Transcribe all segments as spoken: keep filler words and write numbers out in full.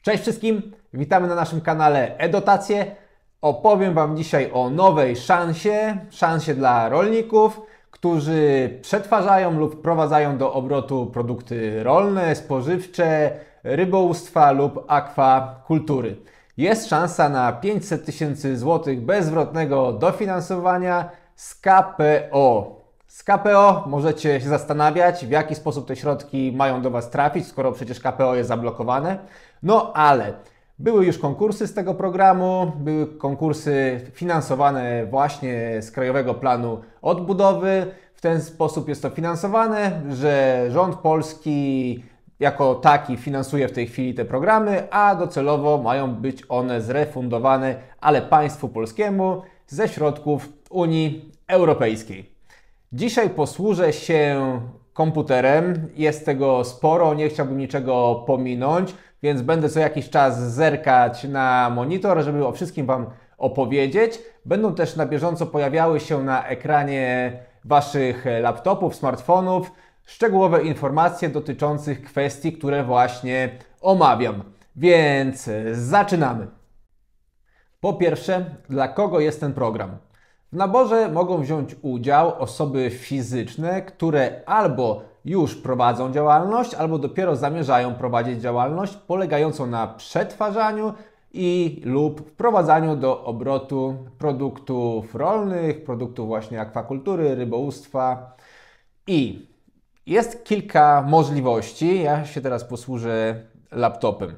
Cześć wszystkim, witamy na naszym kanale eDotacje. Opowiem Wam dzisiaj o nowej szansie, szansie dla rolników, którzy przetwarzają lub wprowadzają do obrotu produkty rolne, spożywcze, rybołówstwa lub akwakultury. Jest szansa na pięćset tysięcy złotych bezzwrotnego dofinansowania z K P O. Z K P O możecie się zastanawiać, w jaki sposób te środki mają do Was trafić, skoro przecież K P O jest zablokowane. No ale były już konkursy z tego programu, były konkursy finansowane właśnie z Krajowego Planu Odbudowy. W ten sposób jest to finansowane, że rząd polski jako taki finansuje w tej chwili te programy, a docelowo mają być one zrefundowane, ale państwu polskiemu ze środków Unii Europejskiej. Dzisiaj posłużę się komputerem, jest tego sporo, nie chciałbym niczego pominąć, więc będę co jakiś czas zerkać na monitor, żeby o wszystkim Wam opowiedzieć. Będą też na bieżąco pojawiały się na ekranie Waszych laptopów, smartfonów szczegółowe informacje dotyczących kwestii, które właśnie omawiam. Więc zaczynamy. Po pierwsze, dla kogo jest ten program? W naborze mogą wziąć udział osoby fizyczne, które albo już prowadzą działalność, albo dopiero zamierzają prowadzić działalność polegającą na przetwarzaniu i lub wprowadzaniu do obrotu produktów rolnych, produktów właśnie akwakultury, rybołówstwa. I jest kilka możliwości. Ja się teraz posłużę laptopem.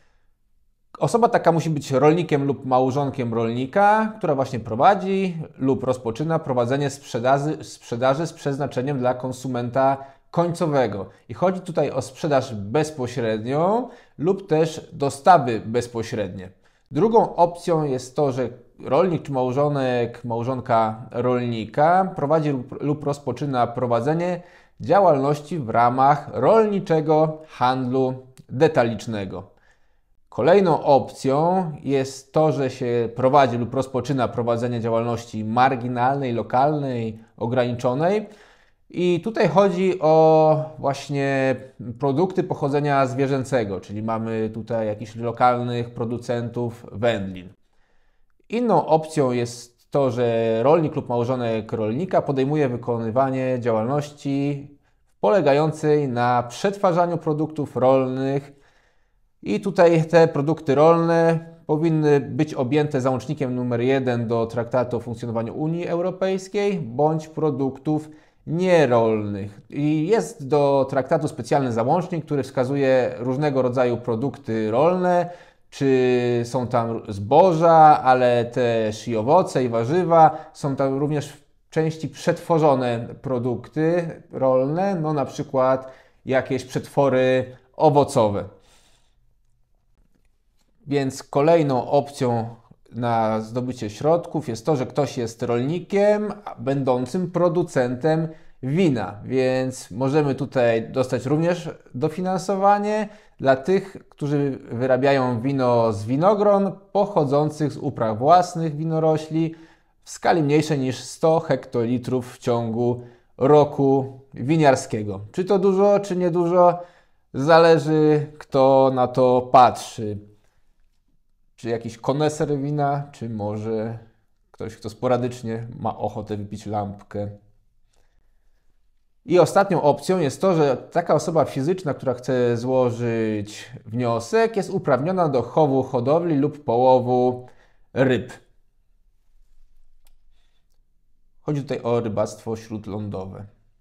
Osoba taka musi być rolnikiem lub małżonkiem rolnika, która właśnie prowadzi lub rozpoczyna prowadzenie sprzedaży, sprzedaży z przeznaczeniem dla konsumenta końcowego. I chodzi tutaj o sprzedaż bezpośrednią lub też dostawy bezpośrednie. Drugą opcją jest to, że rolnik czy małżonek, małżonka rolnika prowadzi lub, lub rozpoczyna prowadzenie działalności w ramach rolniczego handlu detalicznego. Kolejną opcją jest to, że się prowadzi lub rozpoczyna prowadzenie działalności marginalnej, lokalnej, ograniczonej. I tutaj chodzi o właśnie produkty pochodzenia zwierzęcego, czyli mamy tutaj jakichś lokalnych producentów wędlin. Inną opcją jest to, że rolnik lub małżonek rolnika podejmuje wykonywanie działalności polegającej na przetwarzaniu produktów rolnych. I tutaj te produkty rolne powinny być objęte załącznikiem numer jeden do Traktatu o funkcjonowaniu Unii Europejskiej bądź produktów nierolnych. I jest do traktatu specjalny załącznik, który wskazuje różnego rodzaju produkty rolne, czy są tam zboża, ale też i owoce i warzywa. Są tam również w części przetworzone produkty rolne, no na przykład jakieś przetwory owocowe. Więc kolejną opcją na zdobycie środków jest to, że ktoś jest rolnikiem będącym producentem wina. Więc możemy tutaj dostać również dofinansowanie dla tych, którzy wyrabiają wino z winogron pochodzących z upraw własnych winorośli w skali mniejszej niż sto hektolitrów w ciągu roku winiarskiego. Czy to dużo, czy niedużo? Zależy, kto na to patrzy. Czy jakiś koneser wina, czy może ktoś, kto sporadycznie ma ochotę wypić lampkę. I ostatnią opcją jest to, że taka osoba fizyczna, która chce złożyć wniosek, jest uprawniona do chowu, hodowli lub połowu ryb. Chodzi tutaj o rybactwo śródlądowe.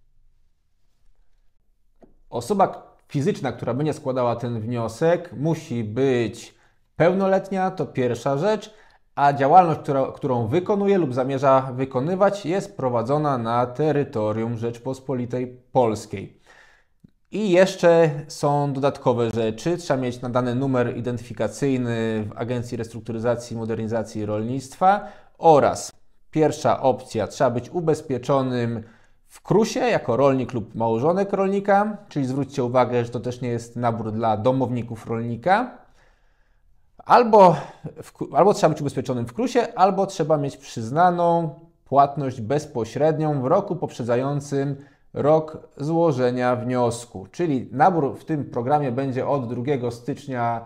Osoba fizyczna, która będzie składała ten wniosek, musi być pełnoletnia, to pierwsza rzecz, a działalność, która, którą wykonuje lub zamierza wykonywać, jest prowadzona na terytorium Rzeczpospolitej Polskiej. I jeszcze są dodatkowe rzeczy. Trzeba mieć nadany numer identyfikacyjny w Agencji Restrukturyzacji i Modernizacji Rolnictwa oraz pierwsza opcja, trzeba być ubezpieczonym w krusie jako rolnik lub małżonek rolnika, czyli zwróćcie uwagę, że to też nie jest nabór dla domowników rolnika. Albo, w, albo trzeba być ubezpieczonym w krusie, albo trzeba mieć przyznaną płatność bezpośrednią w roku poprzedzającym rok złożenia wniosku. Czyli nabór w tym programie będzie od drugiego stycznia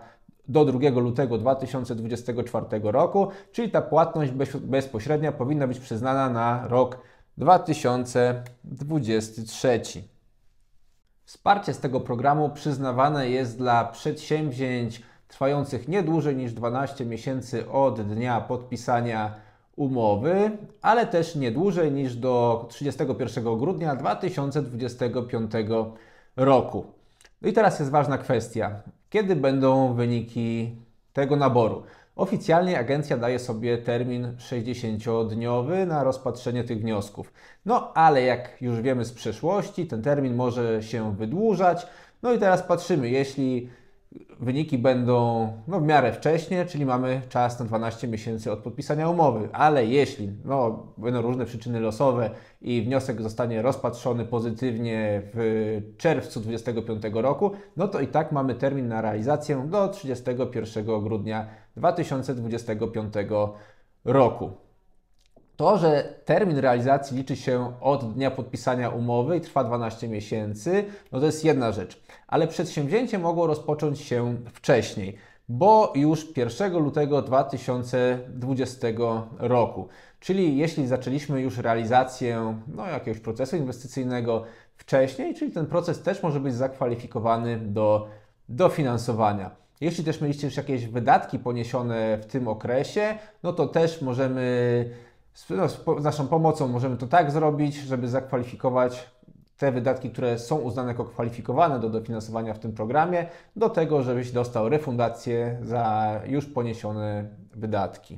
do drugiego lutego dwa tysiące dwudziestego czwartego roku, czyli ta płatność bezpośrednia powinna być przyznana na rok dwa tysiące dwudziesty trzeci. Wsparcie z tego programu przyznawane jest dla przedsięwzięć trwających nie dłużej niż dwanaście miesięcy od dnia podpisania umowy, ale też nie dłużej niż do trzydziestego pierwszego grudnia dwa tysiące dwudziestego piątego roku. No i teraz jest ważna kwestia. Kiedy będą wyniki tego naboru? Oficjalnie agencja daje sobie termin sześćdziesięciodniowy na rozpatrzenie tych wniosków. No ale jak już wiemy z przeszłości, ten termin może się wydłużać. No i teraz patrzymy, jeśli wyniki będą no, w miarę wcześnie, czyli mamy czas na dwanaście miesięcy od podpisania umowy, ale jeśli no, będą różne przyczyny losowe i wniosek zostanie rozpatrzony pozytywnie w czerwcu dwudziestego piątego roku, no to i tak mamy termin na realizację do trzydziestego pierwszego grudnia dwa tysiące dwudziestego piątego roku. To, że termin realizacji liczy się od dnia podpisania umowy i trwa dwanaście miesięcy, no to jest jedna rzecz. Ale przedsięwzięcie mogło rozpocząć się wcześniej, bo już pierwszego lutego dwa tysiące dwudziestego roku. Czyli jeśli zaczęliśmy już realizację no, jakiegoś procesu inwestycyjnego wcześniej, czyli ten proces też może być zakwalifikowany do dofinansowania. Jeśli też mieliście już jakieś wydatki poniesione w tym okresie, no to też możemy No, z naszą pomocą możemy to tak zrobić, żeby zakwalifikować te wydatki, które są uznane jako kwalifikowane do dofinansowania w tym programie, do tego, żebyś dostał refundację za już poniesione wydatki.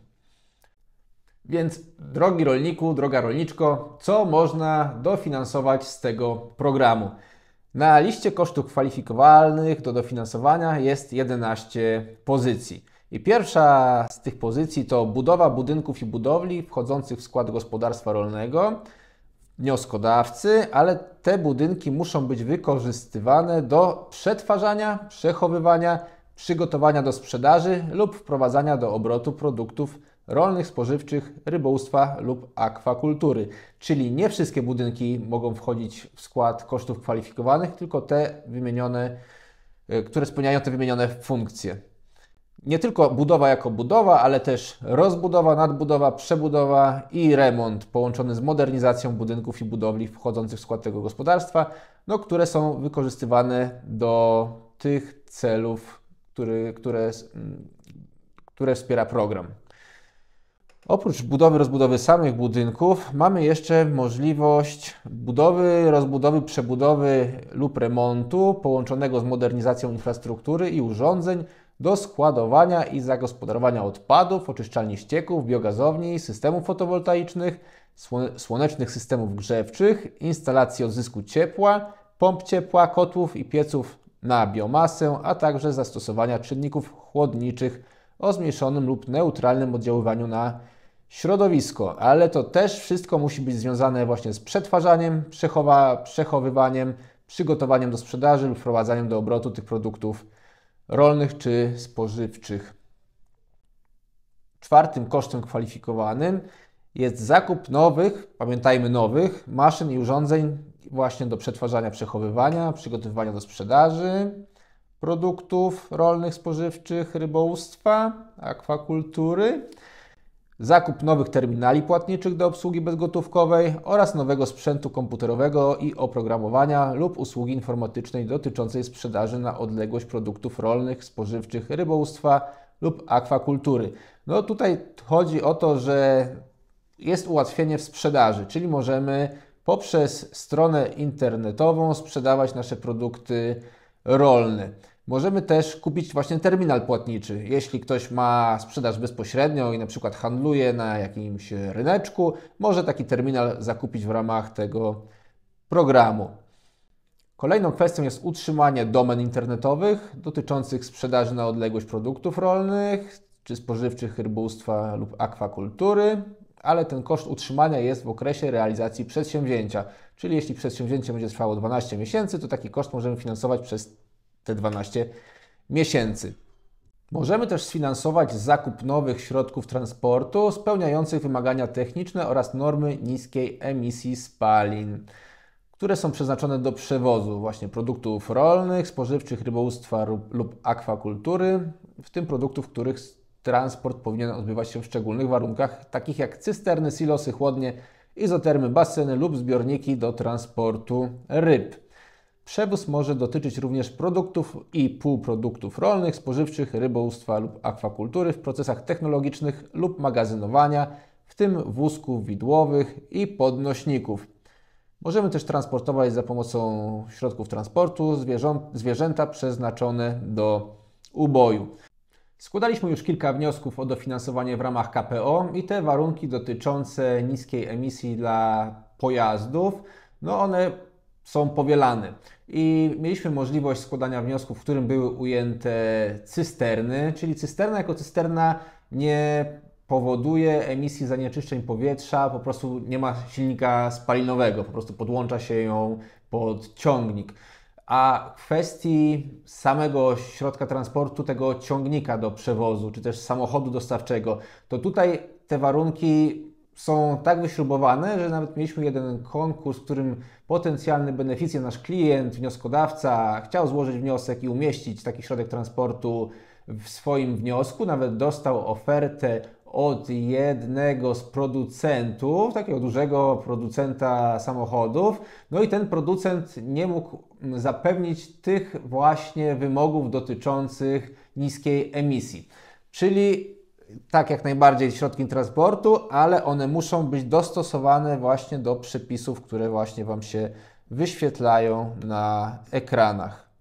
Więc drogi rolniku, droga rolniczko, co można dofinansować z tego programu? Na liście kosztów kwalifikowalnych do dofinansowania jest jedenaście pozycji. I pierwsza z tych pozycji to budowa budynków i budowli wchodzących w skład gospodarstwa rolnego, wnioskodawcy, ale te budynki muszą być wykorzystywane do przetwarzania, przechowywania, przygotowania do sprzedaży lub wprowadzania do obrotu produktów rolnych, spożywczych, rybołówstwa lub akwakultury. Czyli nie wszystkie budynki mogą wchodzić w skład kosztów kwalifikowanych, tylko te wymienione, które spełniają te wymienione funkcje. Nie tylko budowa jako budowa, ale też rozbudowa, nadbudowa, przebudowa i remont połączony z modernizacją budynków i budowli wchodzących w skład tego gospodarstwa, no, które są wykorzystywane do tych celów, który, które, które wspiera program. Oprócz budowy, rozbudowy samych budynków mamy jeszcze możliwość budowy, rozbudowy, przebudowy lub remontu połączonego z modernizacją infrastruktury i urządzeń do składowania i zagospodarowania odpadów, oczyszczalni ścieków, biogazowni, systemów fotowoltaicznych, słonecznych systemów grzewczych, instalacji odzysku ciepła, pomp ciepła, kotłów i pieców na biomasę, a także zastosowania czynników chłodniczych o zmniejszonym lub neutralnym oddziaływaniu na środowisko. Ale to też wszystko musi być związane właśnie z przetwarzaniem, przechowa, przechowywaniem, przygotowaniem do sprzedaży lub wprowadzaniem do obrotu tych produktów rolnych czy spożywczych. Czwartym kosztem kwalifikowanym jest zakup nowych, pamiętajmy nowych, maszyn i urządzeń właśnie do przetwarzania, przechowywania, przygotowywania do sprzedaży produktów rolnych, spożywczych, rybołówstwa, akwakultury, zakup nowych terminali płatniczych do obsługi bezgotówkowej oraz nowego sprzętu komputerowego i oprogramowania lub usługi informatycznej dotyczącej sprzedaży na odległość produktów rolnych, spożywczych, rybołówstwa lub akwakultury. No tutaj chodzi o to, że jest ułatwienie w sprzedaży, czyli możemy poprzez stronę internetową sprzedawać nasze produkty rolne. Możemy też kupić właśnie terminal płatniczy. Jeśli ktoś ma sprzedaż bezpośrednią i na przykład handluje na jakimś ryneczku, może taki terminal zakupić w ramach tego programu. Kolejną kwestią jest utrzymanie domen internetowych dotyczących sprzedaży na odległość produktów rolnych czy spożywczych, rybołówstwa lub akwakultury, ale ten koszt utrzymania jest w okresie realizacji przedsięwzięcia. Czyli jeśli przedsięwzięcie będzie trwało dwanaście miesięcy, to taki koszt możemy finansować przez te dwanaście miesięcy. Możemy też sfinansować zakup nowych środków transportu spełniających wymagania techniczne oraz normy niskiej emisji spalin, które są przeznaczone do przewozu właśnie produktów rolnych, spożywczych, rybołówstwa lub, lub akwakultury, w tym produktów, których transport powinien odbywać się w szczególnych warunkach, takich jak cysterny, silosy, chłodnie, izotermy, baseny lub zbiorniki do transportu ryb. Przewóz może dotyczyć również produktów i półproduktów rolnych, spożywczych, rybołówstwa lub akwakultury w procesach technologicznych lub magazynowania, w tym wózków widłowych i podnośników. Możemy też transportować za pomocą środków transportu zwierzęta przeznaczone do uboju. Składaliśmy już kilka wniosków o dofinansowanie w ramach K P O i te warunki dotyczące niskiej emisji dla pojazdów, no one są powielane. I mieliśmy możliwość składania wniosków, w którym były ujęte cysterny, czyli cysterna jako cysterna nie powoduje emisji zanieczyszczeń powietrza, po prostu nie ma silnika spalinowego, po prostu podłącza się ją pod ciągnik. A w kwestii samego środka transportu, tego ciągnika do przewozu, czy też samochodu dostawczego, to tutaj te warunki są tak wyśrubowane, że nawet mieliśmy jeden konkurs, w którym potencjalny beneficjent, nasz klient, wnioskodawca chciał złożyć wniosek i umieścić taki środek transportu w swoim wniosku, nawet dostał ofertę od jednego z producentów, takiego dużego producenta samochodów, no i ten producent nie mógł zapewnić tych właśnie wymogów dotyczących niskiej emisji. Czyli tak jak najbardziej środki transportu, ale one muszą być dostosowane właśnie do przepisów, które właśnie Wam się wyświetlają na ekranach.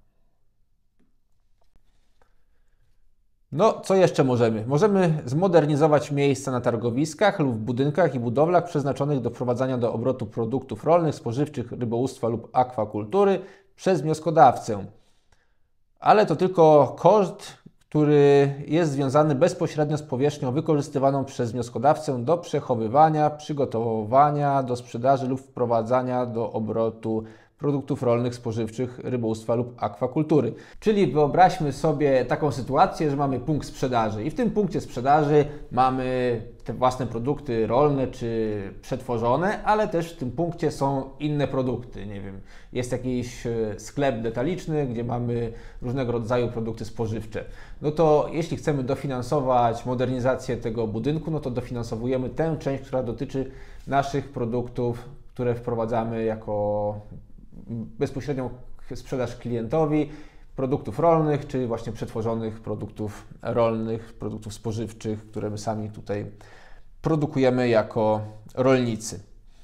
No, co jeszcze możemy? Możemy zmodernizować miejsca na targowiskach lub w budynkach i budowlach przeznaczonych do wprowadzania do obrotu produktów rolnych, spożywczych, rybołówstwa lub akwakultury przez wnioskodawcę. Ale to tylko koszt, który jest związany bezpośrednio z powierzchnią wykorzystywaną przez wnioskodawcę do przechowywania, przygotowania do sprzedaży lub wprowadzania do obrotu produktów rolnych, spożywczych, rybołówstwa lub akwakultury. Czyli wyobraźmy sobie taką sytuację, że mamy punkt sprzedaży i w tym punkcie sprzedaży mamy te własne produkty rolne czy przetworzone, ale też w tym punkcie są inne produkty. Nie wiem, jest jakiś sklep detaliczny, gdzie mamy różnego rodzaju produkty spożywcze. No to jeśli chcemy dofinansować modernizację tego budynku, no to dofinansowujemy tę część, która dotyczy naszych produktów, które wprowadzamy jako bezpośrednią sprzedaż klientowi produktów rolnych, czy właśnie przetworzonych produktów rolnych, produktów spożywczych, które my sami tutaj produkujemy jako rolnicy.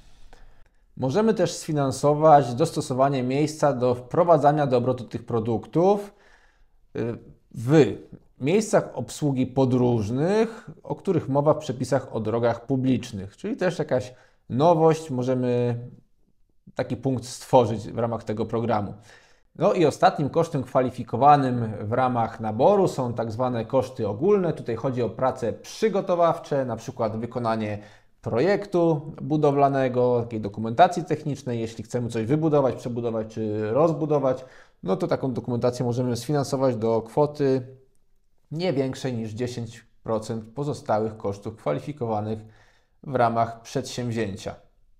Możemy też sfinansować dostosowanie miejsca do wprowadzania do obrotu tych produktów w miejscach obsługi podróżnych, o których mowa w przepisach o drogach publicznych, czyli też jakaś nowość, możemy taki punkt stworzyć w ramach tego programu. No i ostatnim kosztem kwalifikowanym w ramach naboru są tak zwane koszty ogólne. Tutaj chodzi o prace przygotowawcze, na przykład wykonanie projektu budowlanego, takiej dokumentacji technicznej. Jeśli chcemy coś wybudować, przebudować czy rozbudować, no to taką dokumentację możemy sfinansować do kwoty nie większej niż dziesięć procent pozostałych kosztów kwalifikowanych w ramach przedsięwzięcia.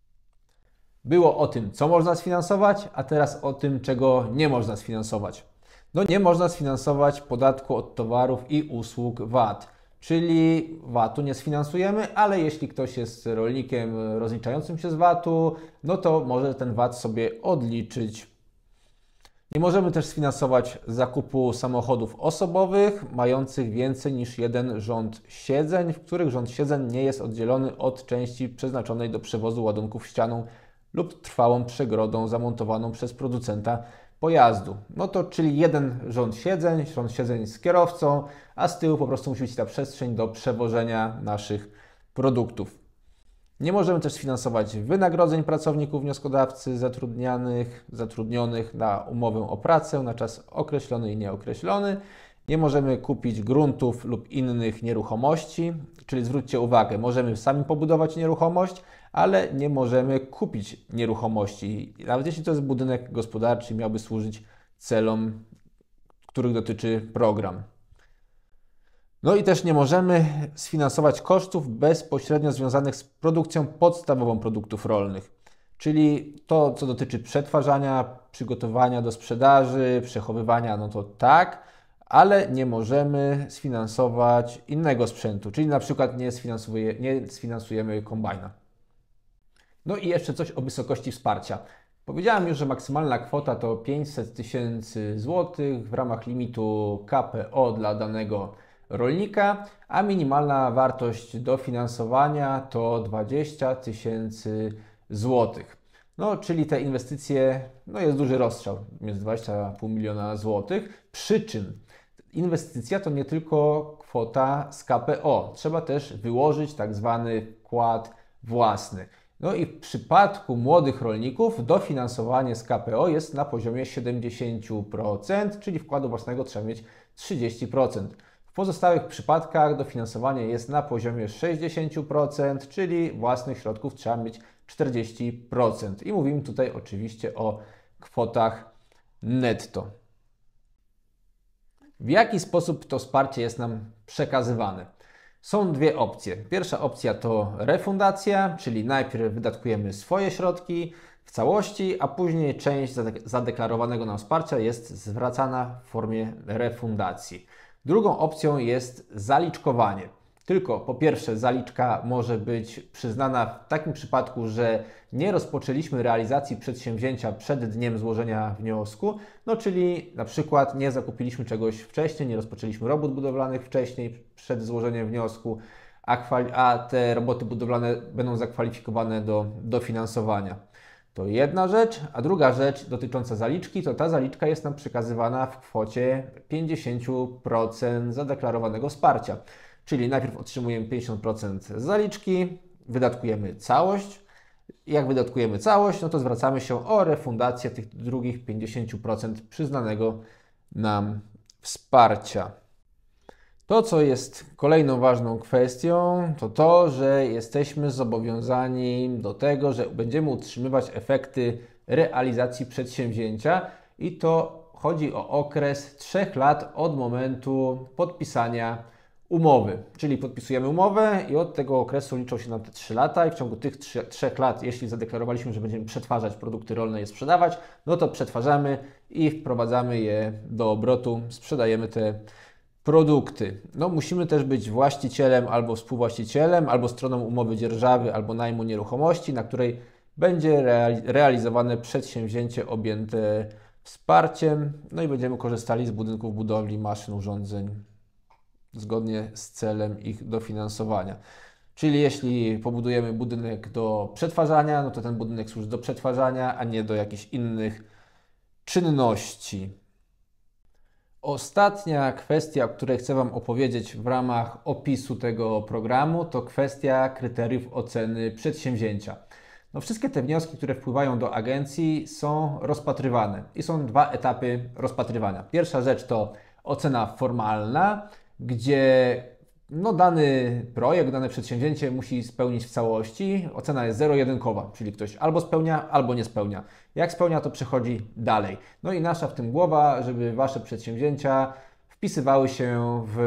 Było o tym, co można sfinansować, a teraz o tym, czego nie można sfinansować. No nie można sfinansować podatku od towarów i usług V A T, czyli V A T-u nie sfinansujemy, ale jeśli ktoś jest rolnikiem rozliczającym się z V A T-u, no to może ten V A T sobie odliczyć. Nie możemy też sfinansować zakupu samochodów osobowych mających więcej niż jeden rząd siedzeń, w których rząd siedzeń nie jest oddzielony od części przeznaczonej do przewozu ładunków ścianą lub trwałą przegrodą zamontowaną przez producenta pojazdu. No to czyli jeden rząd siedzeń, rząd siedzeń z kierowcą, a z tyłu po prostu musi być ta przestrzeń do przewożenia naszych produktów. Nie możemy też sfinansować wynagrodzeń pracowników wnioskodawcy zatrudnianych, zatrudnionych na umowę o pracę na czas określony i nieokreślony. Nie możemy kupić gruntów lub innych nieruchomości, czyli zwróćcie uwagę, możemy sami pobudować nieruchomość, ale nie możemy kupić nieruchomości. Nawet jeśli to jest budynek gospodarczy, miałby służyć celom, których dotyczy program. No i też nie możemy sfinansować kosztów bezpośrednio związanych z produkcją podstawową produktów rolnych. Czyli to, co dotyczy przetwarzania, przygotowania do sprzedaży, przechowywania, no to tak, ale nie możemy sfinansować innego sprzętu, czyli na przykład nie, sfinansuje, nie sfinansujemy kombajna. No i jeszcze coś o wysokości wsparcia. Powiedziałem już, że maksymalna kwota to pięćset tysięcy złotych w ramach limitu K P O dla danego rolnika, a minimalna wartość dofinansowania to dwadzieścia tysięcy złotych. No, czyli te inwestycje, no jest duży rozstrzał, jest dwadzieścia pół miliona złotych, przy czym inwestycja to nie tylko kwota z K P O, trzeba też wyłożyć tak zwany wkład własny. No i w przypadku młodych rolników dofinansowanie z K P O jest na poziomie siedemdziesiąt procent, czyli wkładu własnego trzeba mieć trzydzieści procent. W pozostałych przypadkach dofinansowanie jest na poziomie sześćdziesiąt procent, czyli własnych środków trzeba mieć czterdzieści procent. I mówimy tutaj oczywiście o kwotach netto. W jaki sposób to wsparcie jest nam przekazywane? Są dwie opcje. Pierwsza opcja to refundacja, czyli najpierw wydatkujemy swoje środki w całości, a później część zadeklarowanego nam wsparcia jest zwracana w formie refundacji. Drugą opcją jest zaliczkowanie. Tylko po pierwsze zaliczka może być przyznana w takim przypadku, że nie rozpoczęliśmy realizacji przedsięwzięcia przed dniem złożenia wniosku, no czyli na przykład nie zakupiliśmy czegoś wcześniej, nie rozpoczęliśmy robót budowlanych wcześniej przed złożeniem wniosku, a, a te roboty budowlane będą zakwalifikowane do dofinansowania. To jedna rzecz, a druga rzecz dotycząca zaliczki, to ta zaliczka jest nam przekazywana w kwocie pięćdziesiąt procent zadeklarowanego wsparcia. Czyli najpierw otrzymujemy pięćdziesiąt procent zaliczki, wydatkujemy całość. Jak wydatkujemy całość, no to zwracamy się o refundację tych drugich pięćdziesiąt procent przyznanego nam wsparcia. To, co jest kolejną ważną kwestią, to to, że jesteśmy zobowiązani do tego, że będziemy utrzymywać efekty realizacji przedsięwzięcia i to chodzi o okres trzech lat od momentu podpisania umowy. Czyli podpisujemy umowę i od tego okresu liczą się nam te trzy lata i w ciągu tych trzech lat, jeśli zadeklarowaliśmy, że będziemy przetwarzać produkty rolne i je sprzedawać, no to przetwarzamy i wprowadzamy je do obrotu, sprzedajemy te produkty. No, musimy też być właścicielem albo współwłaścicielem, albo stroną umowy dzierżawy, albo najmu nieruchomości, na której będzie realizowane przedsięwzięcie objęte wsparciem, no i będziemy korzystali z budynków, budowli, maszyn, urządzeń zgodnie z celem ich dofinansowania. Czyli jeśli pobudujemy budynek do przetwarzania, no to ten budynek służy do przetwarzania, a nie do jakichś innych czynności. Ostatnia kwestia, o której chcę Wam opowiedzieć w ramach opisu tego programu, to kwestia kryteriów oceny przedsięwzięcia. No, wszystkie te wnioski, które wpływają do agencji, są rozpatrywane i są dwa etapy rozpatrywania. Pierwsza rzecz to ocena formalna, gdzie no, dany projekt, dane przedsięwzięcie musi spełnić w całości. Ocena jest zero-jedynkowa, czyli ktoś albo spełnia, albo nie spełnia. Jak spełnia, to przechodzi dalej. No i nasza w tym głowa, żeby Wasze przedsięwzięcia wpisywały się w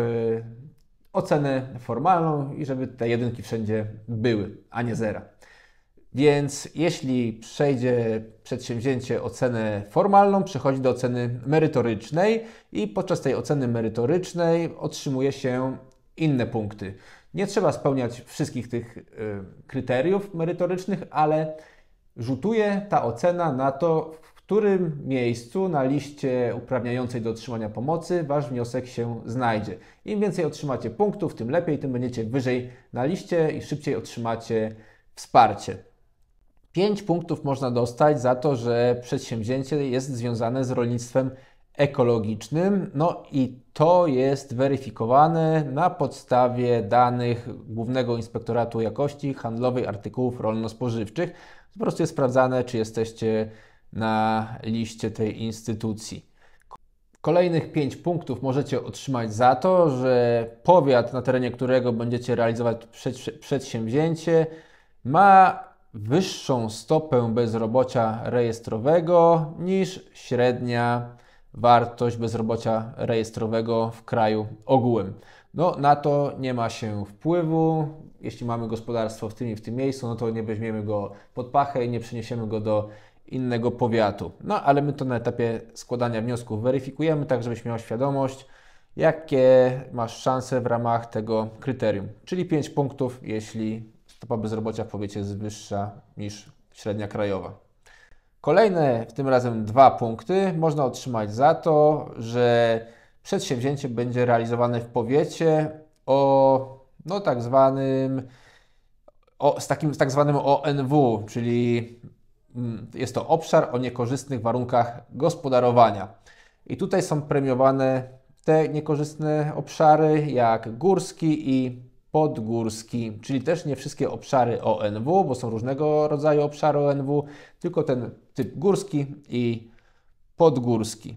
ocenę formalną i żeby te jedynki wszędzie były, a nie zera. Więc jeśli przejdzie przedsięwzięcie ocenę formalną, przechodzi do oceny merytorycznej i podczas tej oceny merytorycznej otrzymuje się inne punkty. Nie trzeba spełniać wszystkich tych y, kryteriów merytorycznych, ale rzutuje ta ocena na to, w którym miejscu na liście uprawniającej do otrzymania pomocy Wasz wniosek się znajdzie. Im więcej otrzymacie punktów, tym lepiej, tym będziecie wyżej na liście i szybciej otrzymacie wsparcie. pięć punktów można dostać za to, że przedsięwzięcie jest związane z rolnictwem ekologicznym, no i to jest weryfikowane na podstawie danych Głównego Inspektoratu Jakości Handlowej Artykułów Rolno-Spożywczych. Po prostu jest sprawdzane, czy jesteście na liście tej instytucji. Kolejnych pięć punktów możecie otrzymać za to, że powiat, na terenie którego będziecie realizować przedsięwzięcie, ma wyższą stopę bezrobocia rejestrowego niż średnia wartość bezrobocia rejestrowego w kraju ogółem. No na to nie ma się wpływu. Jeśli mamy gospodarstwo w tym i w tym miejscu, no to nie weźmiemy go pod pachę i nie przeniesiemy go do innego powiatu. No ale my to na etapie składania wniosków weryfikujemy, tak żebyś miał świadomość, jakie masz szanse w ramach tego kryterium. Czyli pięć punktów, jeśli stopa bezrobocia w powiecie jest wyższa niż średnia krajowa. Kolejne, tym razem dwa punkty, można otrzymać za to, że przedsięwzięcie będzie realizowane w powiecie o no, tak zwanym, o, z takim z tak zwanym O N W, czyli jest to obszar o niekorzystnych warunkach gospodarowania. I tutaj są premiowane te niekorzystne obszary jak górski i podgórski, czyli też nie wszystkie obszary O N W, bo są różnego rodzaju obszary O N W, tylko ten typ górski i podgórski.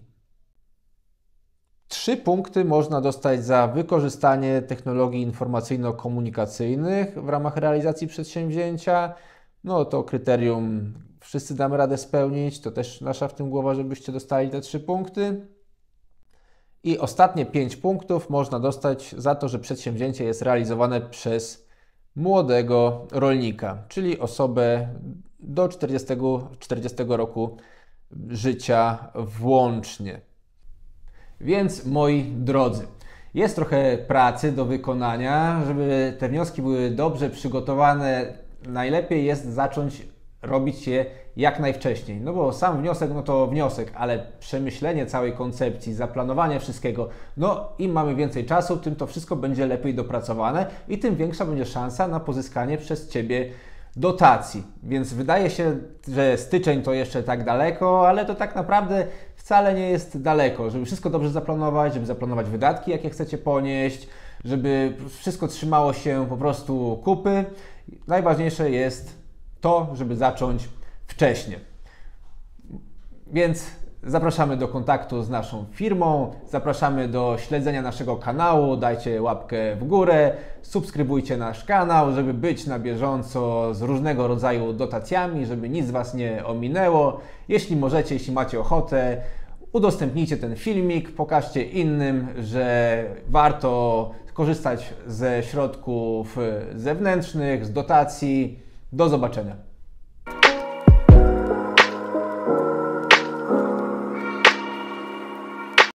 Trzy punkty można dostać za wykorzystanie technologii informacyjno-komunikacyjnych w ramach realizacji przedsięwzięcia. No to kryterium wszyscy damy radę spełnić, to też nasza w tym głowa, żebyście dostali te trzy punkty. I ostatnie pięć punktów można dostać za to, że przedsięwzięcie jest realizowane przez młodego rolnika, czyli osobę do czterdziestego, czterdziestego roku życia włącznie. Więc moi drodzy, jest trochę pracy do wykonania, żeby te wnioski były dobrze przygotowane. Najlepiej jest zacząć robić je jak najwcześniej. No bo sam wniosek, no to wniosek, ale przemyślenie całej koncepcji, zaplanowanie wszystkiego, no im mamy więcej czasu, tym to wszystko będzie lepiej dopracowane i tym większa będzie szansa na pozyskanie przez Ciebie dotacji. Więc wydaje się, że styczeń to jeszcze tak daleko, ale to tak naprawdę wcale nie jest daleko, żeby wszystko dobrze zaplanować, żeby zaplanować wydatki, jakie chcecie ponieść, żeby wszystko trzymało się po prostu kupy. Najważniejsze jest to, żeby zacząć wcześniej. Więc zapraszamy do kontaktu z naszą firmą, zapraszamy do śledzenia naszego kanału, dajcie łapkę w górę, subskrybujcie nasz kanał, żeby być na bieżąco z różnego rodzaju dotacjami, żeby nic Was nie ominęło. Jeśli możecie, jeśli macie ochotę, udostępnijcie ten filmik, pokażcie innym, że warto korzystać ze środków zewnętrznych, z dotacji. Do zobaczenia.